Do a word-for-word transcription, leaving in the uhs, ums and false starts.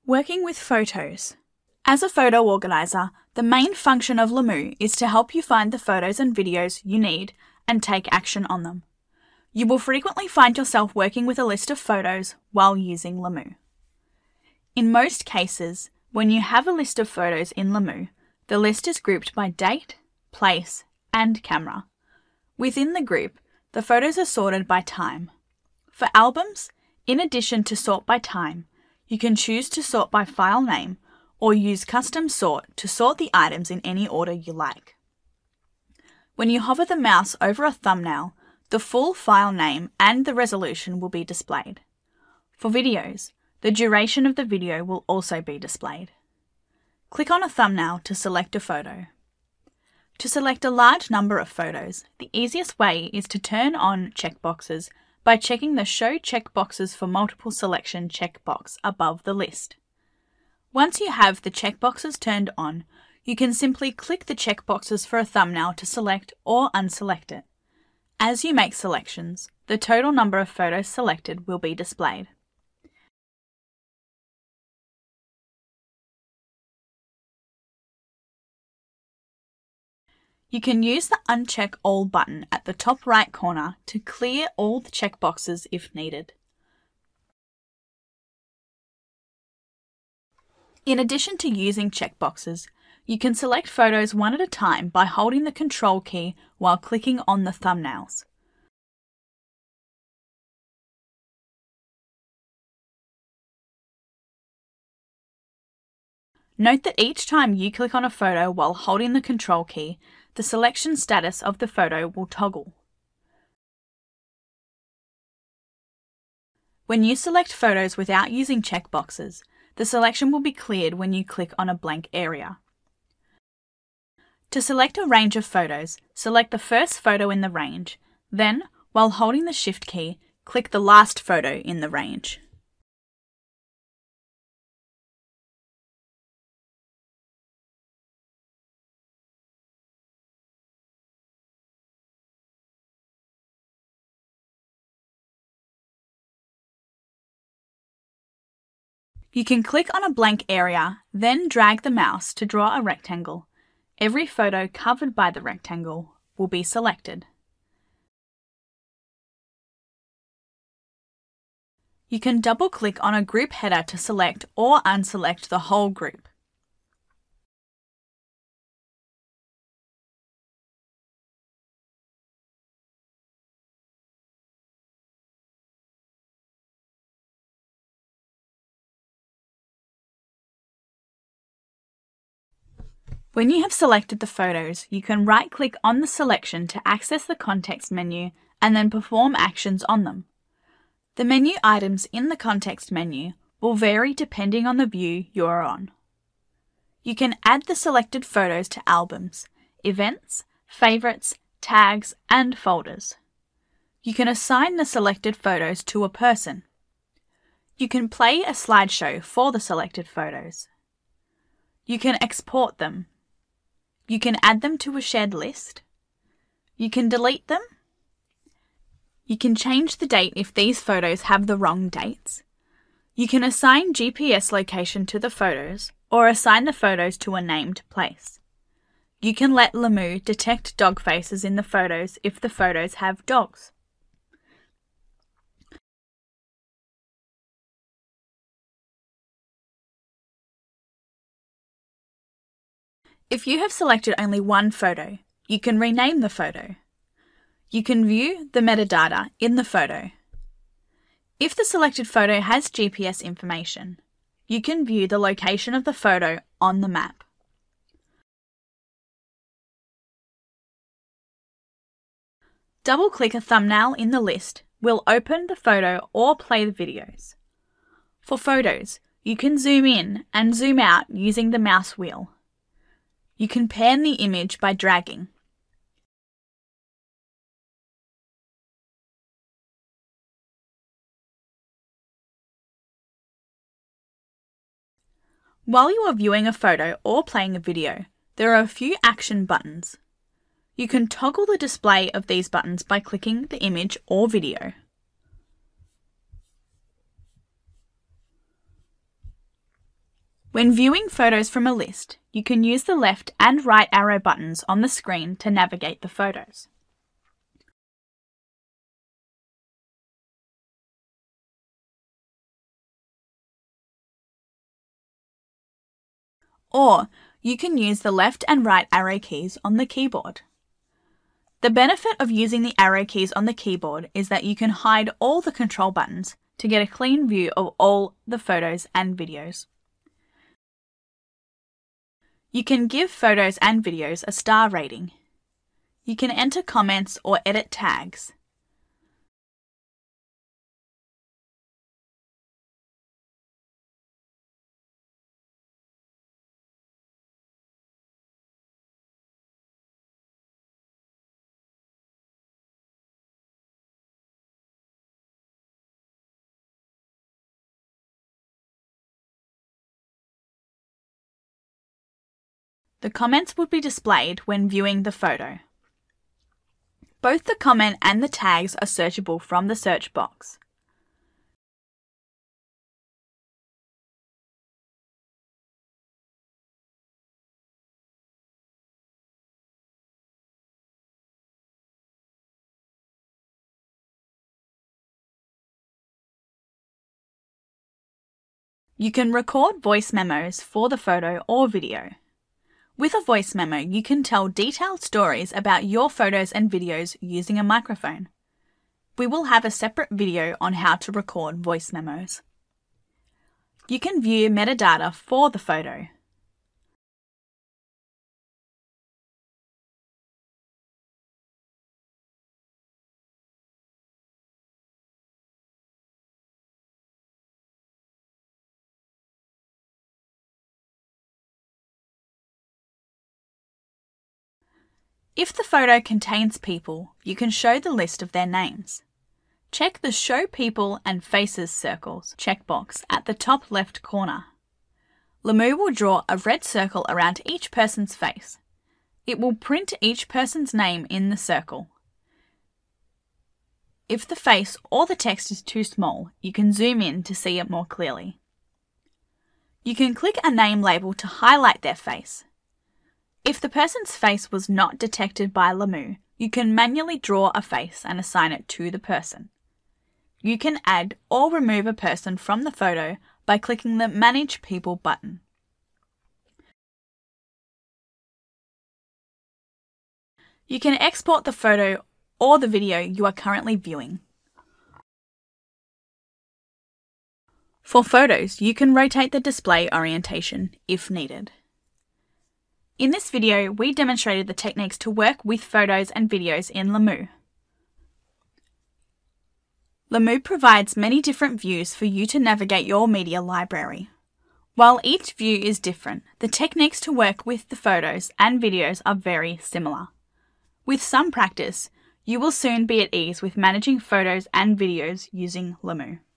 Working with photos. As a photo organiser, the main function of L A M U is to help you find the photos and videos you need and take action on them. You will frequently find yourself working with a list of photos while using L A M U. In most cases, when you have a list of photos in L A M U, the list is grouped by date, place, and camera. Within the group, the photos are sorted by time. For albums, in addition to sort by time, you can choose to sort by file name or use custom sort to sort the items in any order you like. When you hover the mouse over a thumbnail, the full file name and the resolution will be displayed. For videos, the duration of the video will also be displayed. Click on a thumbnail to select a photo. To select a large number of photos, the easiest way is to turn on checkboxes by checking the Show Checkboxes for Multiple Selection checkbox above the list. Once you have the checkboxes turned on, you can simply click the checkboxes for a thumbnail to select or unselect it. As you make selections, the total number of photos selected will be displayed. You can use the Uncheck All button at the top right corner to clear all the checkboxes if needed. In addition to using checkboxes, you can select photos one at a time by holding the Control key while clicking on the thumbnails. Note that each time you click on a photo while holding the Control key, the selection status of the photo will toggle. When you select photos without using checkboxes, the selection will be cleared when you click on a blank area. To select a range of photos, select the first photo in the range, then, while holding the Shift key, click the last photo in the range. You can click on a blank area, then drag the mouse to draw a rectangle. Every photo covered by the rectangle will be selected. You can double-click on a group header to select or unselect the whole group. When you have selected the photos, you can right-click on the selection to access the context menu and then perform actions on them. The menu items in the context menu will vary depending on the view you are on. You can add the selected photos to albums, events, favorites, tags, and folders. You can assign the selected photos to a person. You can play a slideshow for the selected photos. You can export them. You can add them to a shared list. You can delete them. You can change the date if these photos have the wrong dates. You can assign G P S location to the photos or assign the photos to a named place. You can let L A M U detect dog faces in the photos if the photos have dogs. If you have selected only one photo, you can rename the photo. You can view the metadata in the photo. If the selected photo has G P S information, you can view the location of the photo on the map. Double-click a thumbnail in the list will open the photo or play the videos. For photos, you can zoom in and zoom out using the mouse wheel. You can pan the image by dragging. While you are viewing a photo or playing a video, there are a few action buttons. You can toggle the display of these buttons by clicking the image or video. When viewing photos from a list, you can use the left and right arrow buttons on the screen to navigate the photos. Or you can use the left and right arrow keys on the keyboard. The benefit of using the arrow keys on the keyboard is that you can hide all the control buttons to get a clean view of all the photos and videos. You can give photos and videos a star rating. You can enter comments or edit tags. The comments would be displayed when viewing the photo. Both the comment and the tags are searchable from the search box. You can record voice memos for the photo or video. With a voice memo, you can tell detailed stories about your photos and videos using a microphone. We will have a separate video on how to record voice memos. You can view metadata for the photo. If the photo contains people, you can show the list of their names. Check the Show People and Faces circles checkbox at the top left corner. LAMU will draw a red circle around each person's face. It will print each person's name in the circle. If the face or the text is too small, you can zoom in to see it more clearly. You can click a name label to highlight their face. If the person's face was not detected by LAMU, you can manually draw a face and assign it to the person. You can add or remove a person from the photo by clicking the Manage People button. You can export the photo or the video you are currently viewing. For photos, you can rotate the display orientation if needed. In this video, we demonstrated the techniques to work with photos and videos in LAMU. LAMU provides many different views for you to navigate your media library. While each view is different, the techniques to work with the photos and videos are very similar. With some practice, you will soon be at ease with managing photos and videos using LAMU.